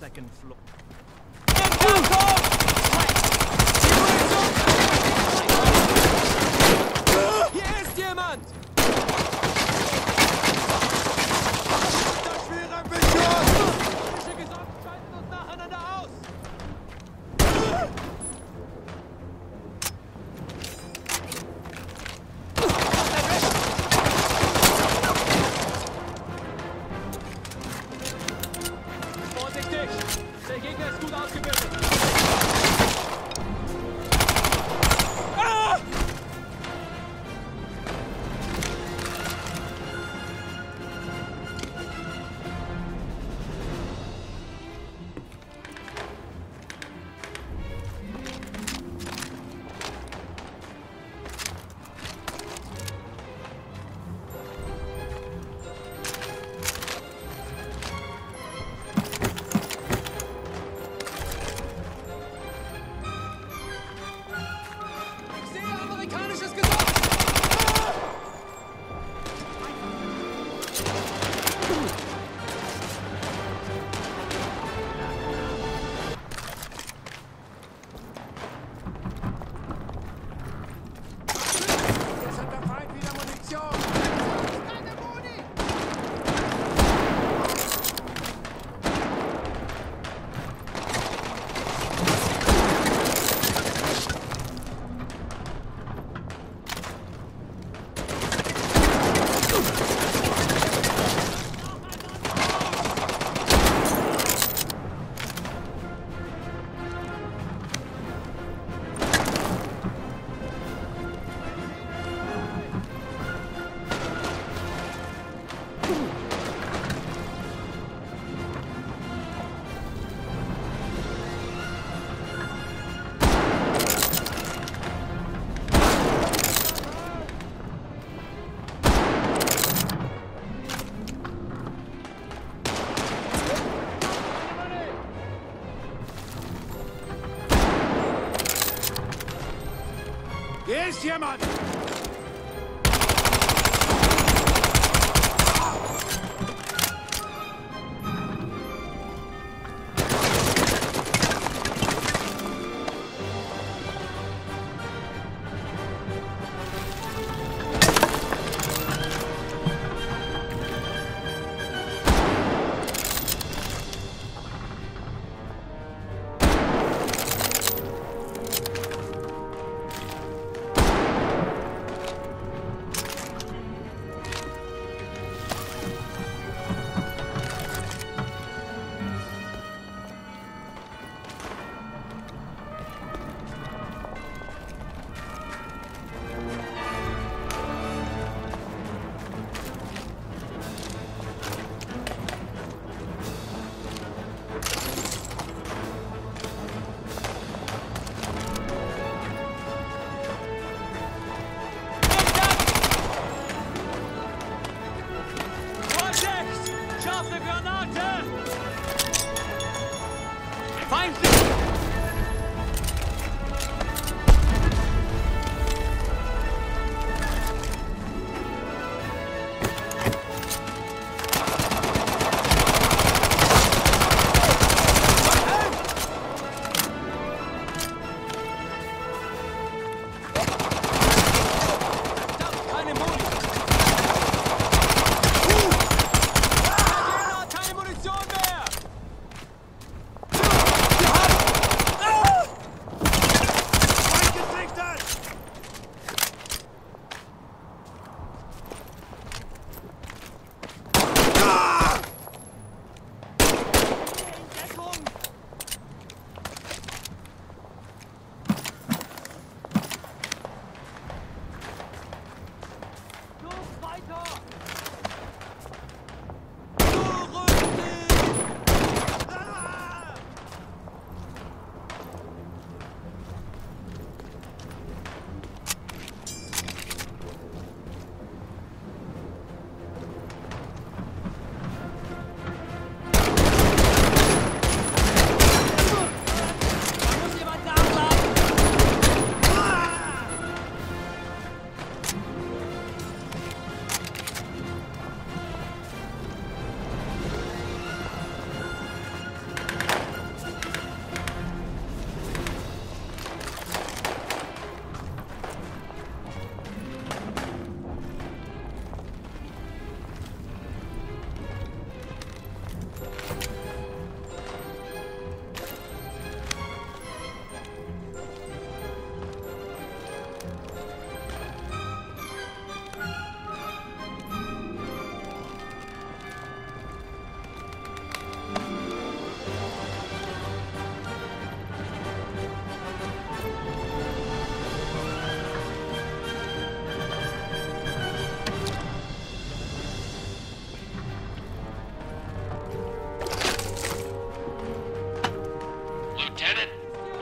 second floor. Hier ist jemand! Schalten uns nacheinander aus! Vorsichtig! Der Gegner ist gut ausgebildet! Ah! Hier ist jemand!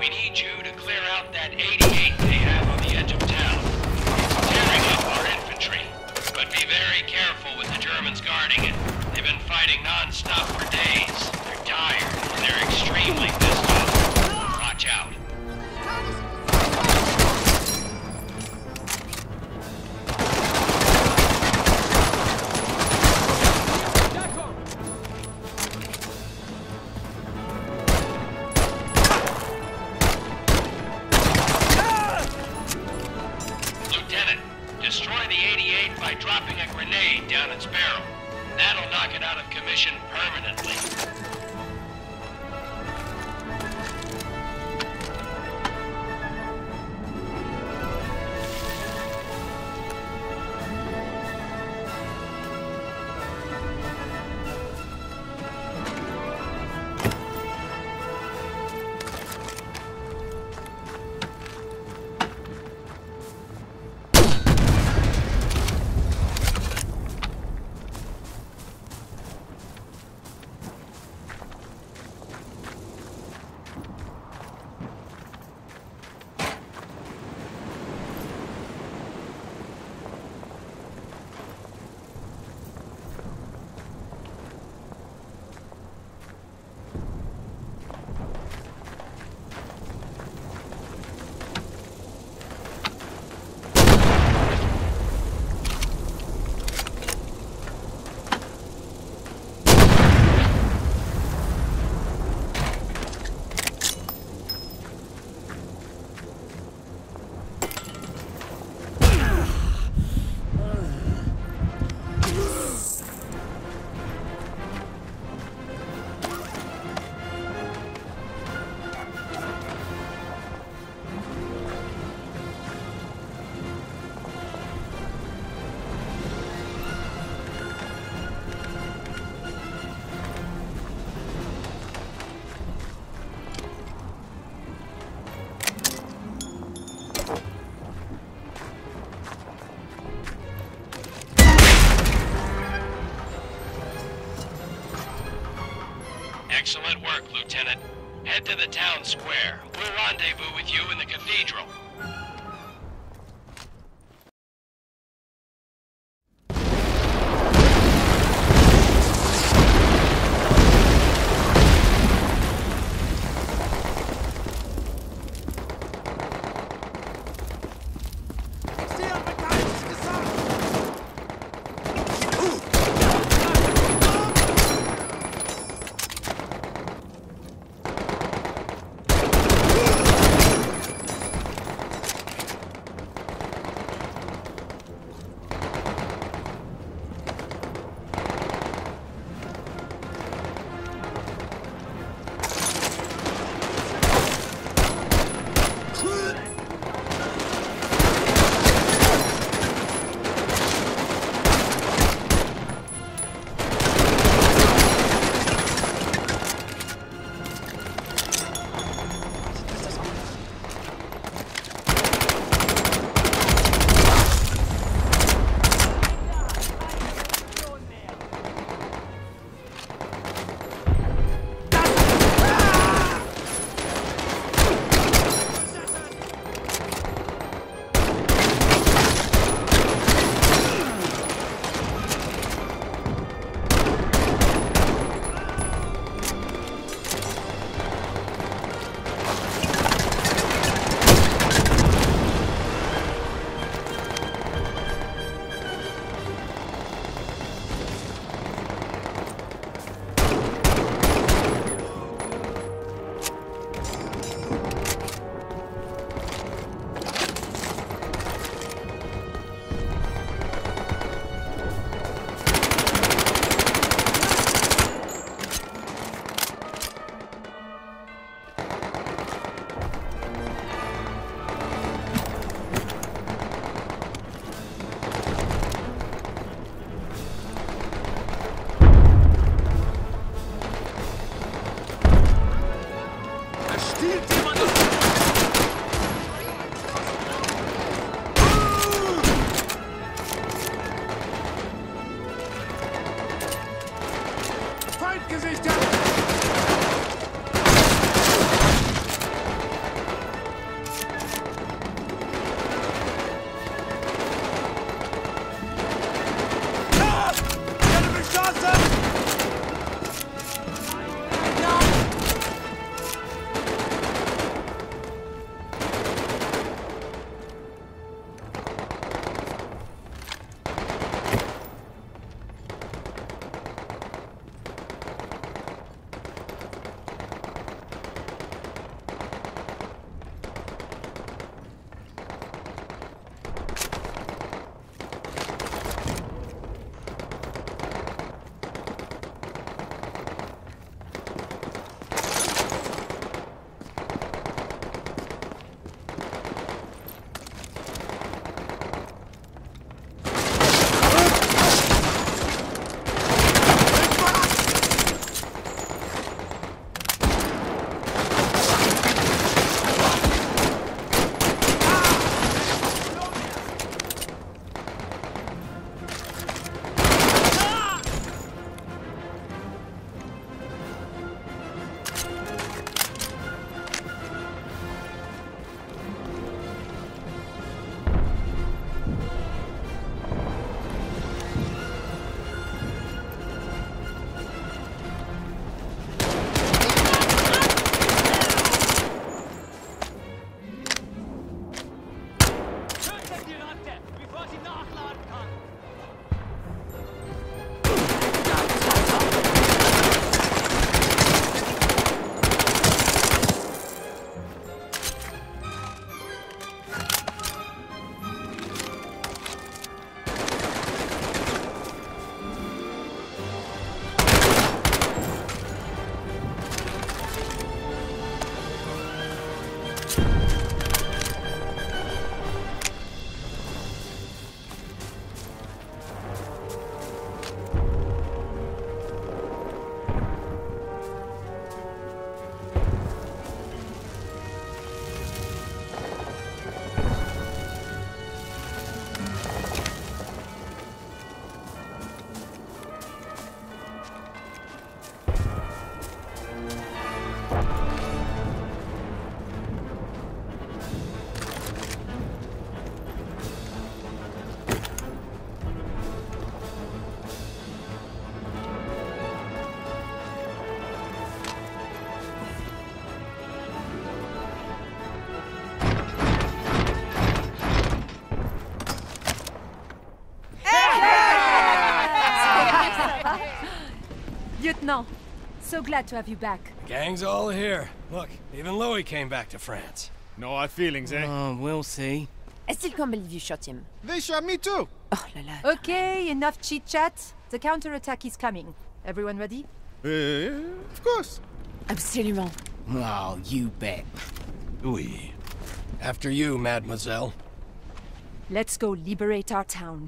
We need you to clear out that 88 they have on the edge of town. It's tearing up our infantry. But be very careful with the Germans guarding it. They've been fighting non-stop for days. They're tired, and they're extremely pissed off. Watch out. Destroy the 88 by dropping a grenade down its barrel. That'll knock it out of commission permanently. Excellent work, Lieutenant. Head to the town square. We'll rendezvous with you in the cathedral. Lieutenant. So glad to have you back. Gang's all here. Look, even Louis came back to France. No hard feelings, eh? Oh, we'll see. I still can't believe you shot him. They shot me too. Oh la la. Okay, enough chit-chat. The counterattack is coming. Everyone ready? Of course. Absolument. Oh, you bet. Oui. After you, mademoiselle. Let's go liberate our town.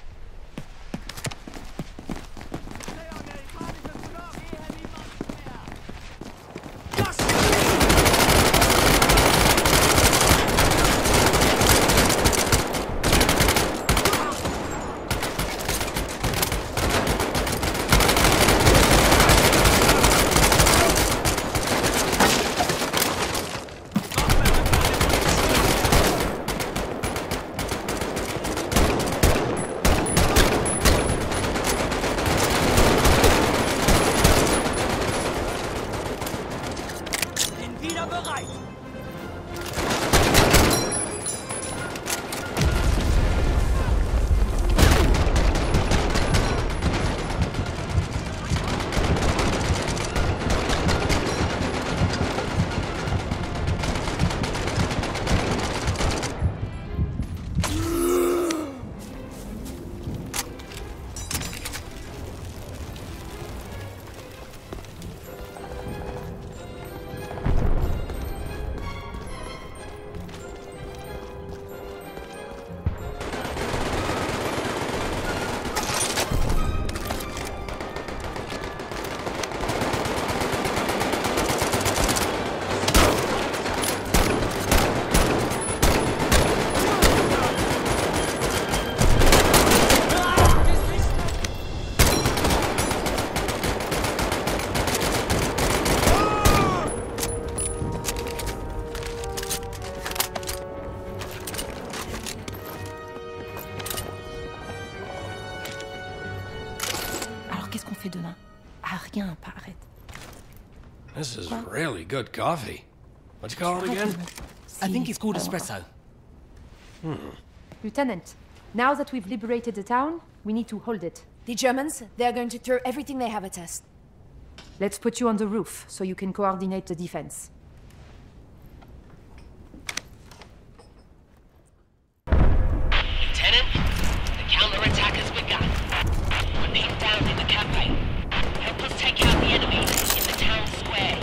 Qu'est-ce qu'on fait demain? Ah, rien, pas arrête. This is really good coffee. What you call it again? I think it's called espresso. Lieutenant, now that we've liberated the town, we need to hold it. The Germans, they're going to throw everything they have at us. Let's put you on the roof, so you can coordinate the defense. Lieutenant, the counterattack has begun. We're pinned down in the cafe. Help us take out the enemy in the town square.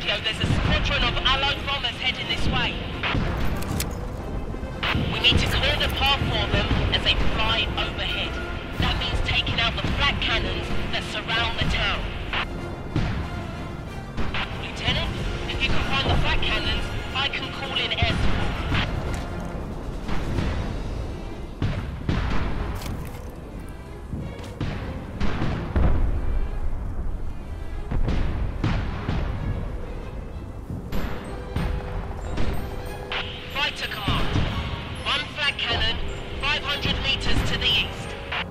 radio there's a squadron of Allied bombers heading this way. We need to clear the path for them as they fly overhead. That means taking out the flak cannons that surround the town. Lieutenant, if you can find the flak cannons, I can call in air support. Fighter command. One flak cannon, 500 meters to the east.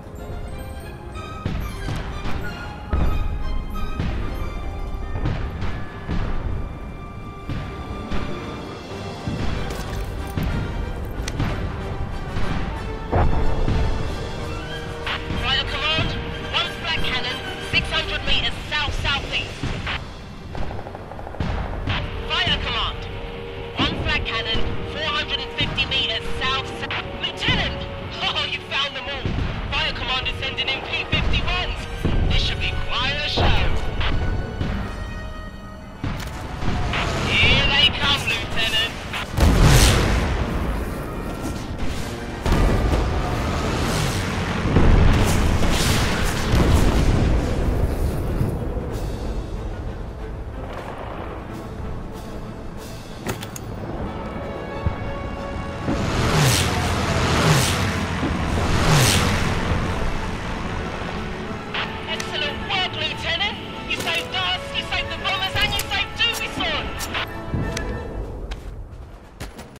Fighter command, one flak cannon, 600 meters south-southeast. Fighter command, one flak cannon, 450 meters south-south. Lieutenant! Oh, you found them all. Fire command is sending in P-51s.